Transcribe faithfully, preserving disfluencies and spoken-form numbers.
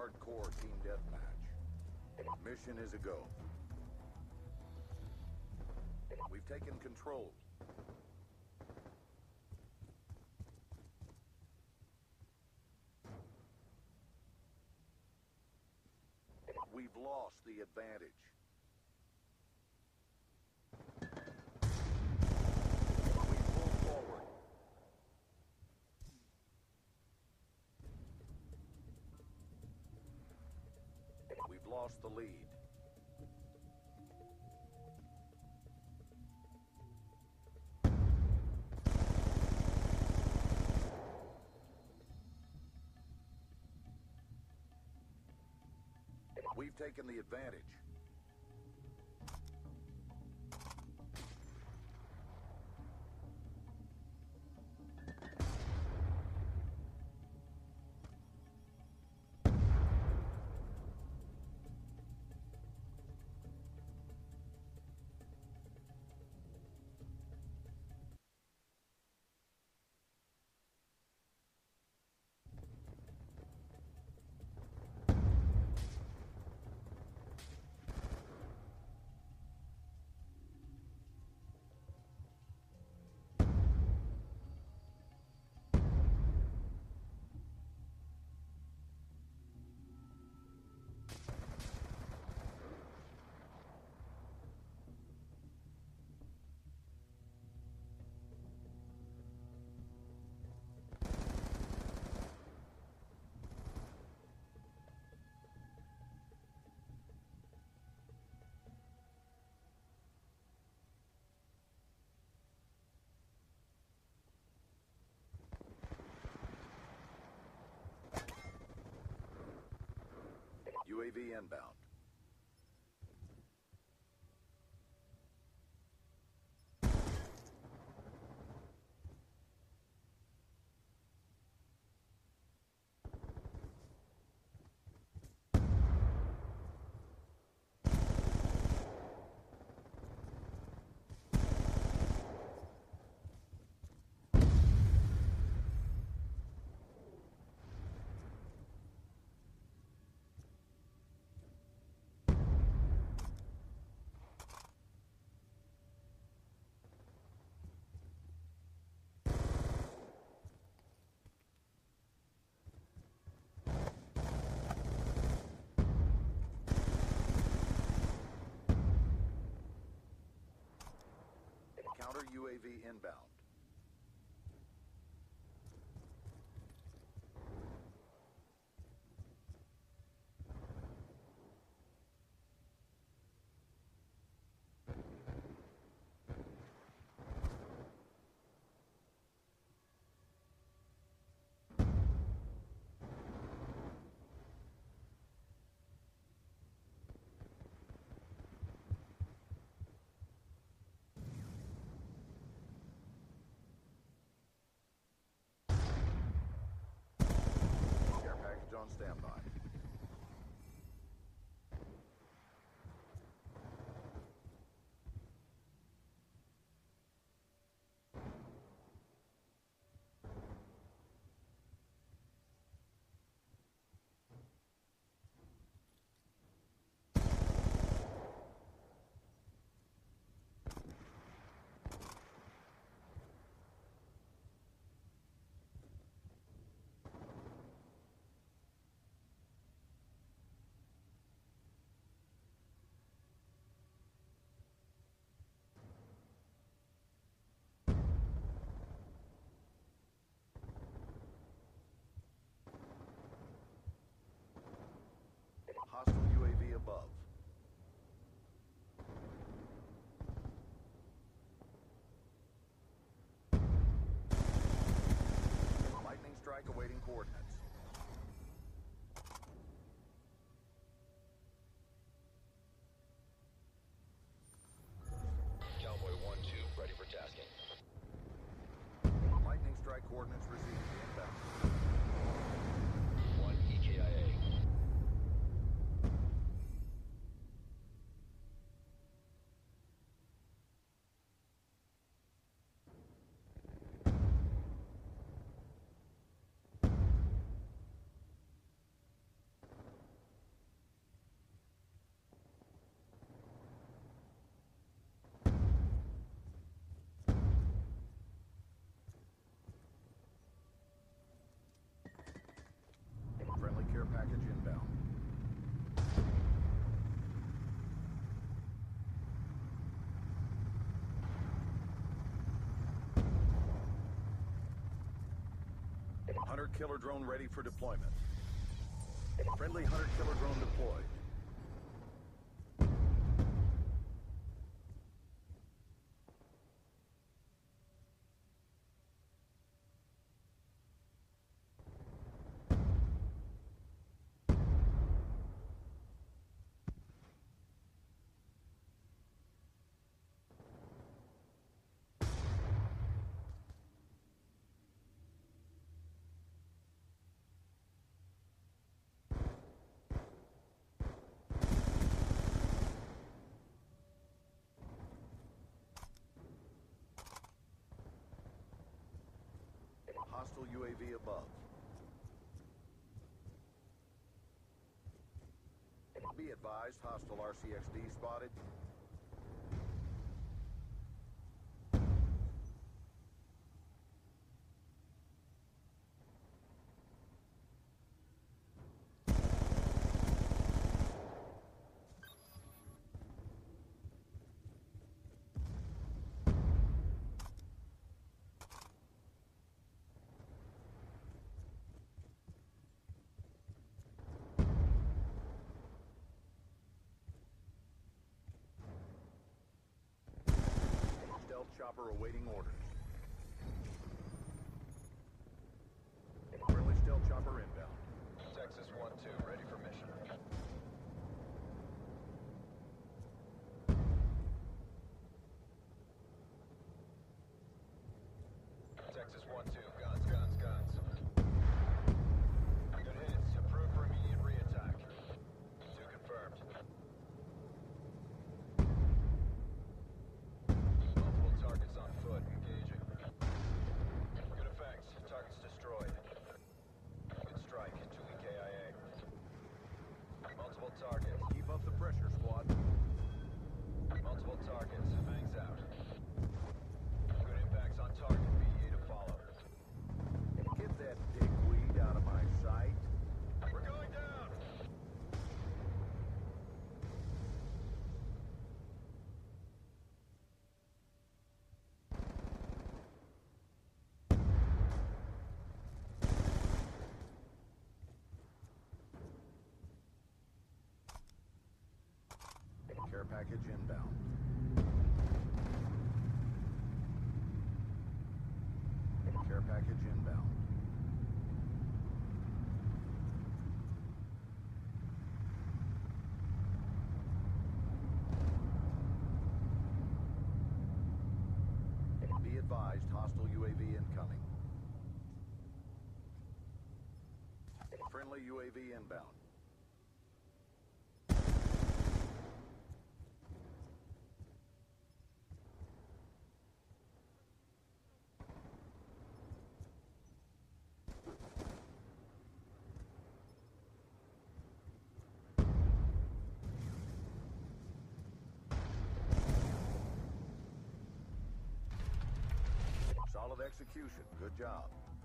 Hardcore team deathmatch. Mission is a go. We've taken control. We've lost the advantage. We pull forward. We've lost the lead. We've taken the advantage. U A V inbound. Counter U A V inbound. Care package on standby. Hostile U A V above. Lightning strike awaiting coordinates. Cowboy one two, ready for tasking. Lightning strike coordinates received. Inbound. one E K I A. Hunter killer drone ready for deployment. Friendly Hunter killer drone deployed. Hostile U A V above. Be advised, hostile R C X D spotted. Stealth chopper awaiting orders. Friendly stealth chopper inbound. Texas one two, ready for mission. Texas one two, guns, guns, guns. Good hits. Approved for immediate re-attack. Two confirmed. Multiple targets on foot, engaging. Good effects. Targets destroyed. Good strike. two E K I A. Multiple targets. Keep up the pressure, squad. Multiple targets. Fangs out. Good impacts on target. B E A to follow. Get that dickweed out of my sight. We're going down! Care package inbound. Care package inbound. Be advised, hostile U A V incoming. Friendly U A V inbound. Solid execution. Good job.